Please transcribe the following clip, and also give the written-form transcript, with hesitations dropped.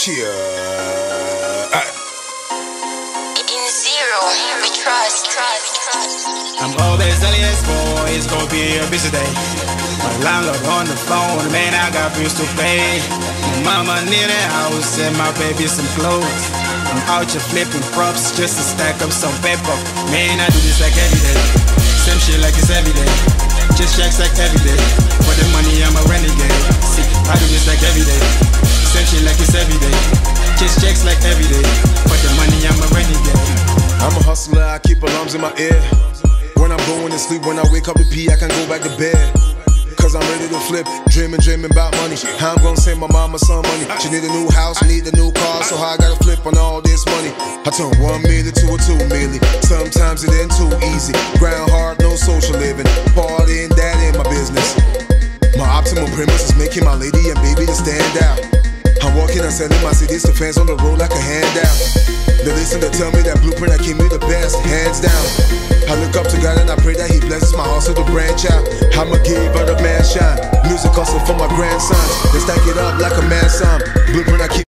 Cheer. In zero, we trust. I'm always alias, boy, it's gonna be a busy day. My landlord on the phone, man, I got bills to pay. My mama need a house and my baby some clothes. I'm out here flipping props just to stack up some paper. Man, I do this like every day. Same shit like it's every day. Just checks like every day. For the money, I'm a renegade. See, I do this like every day. Same shit like it's every day. Just checks like every day. For the money, I'm a renegade. I'm a hustler, I keep alarms in my ear. When I'm going to sleep, when I wake up to pee, I can go back to bed. Cause I'm ready to flip, dreaming about money. How I'm gonna send my mama some money. She need a new house, need a new car, so how I gotta flip on all this money. I turn 1 million to a 2 million. Sometimes it ain't too easy. Grind hard, no social living. Partying, that ain't my business. My optimal premise is making my lady and baby to stand out. I'm walking and sending my CDs to fans on the road like a handout. They listen to tell me that blueprint that gave me the best, hands down. I look up to God and I pray that He blesses my hustle to branch out. I'ma give out a man shine, music hustle for my grandsons. They stack it up like a man son.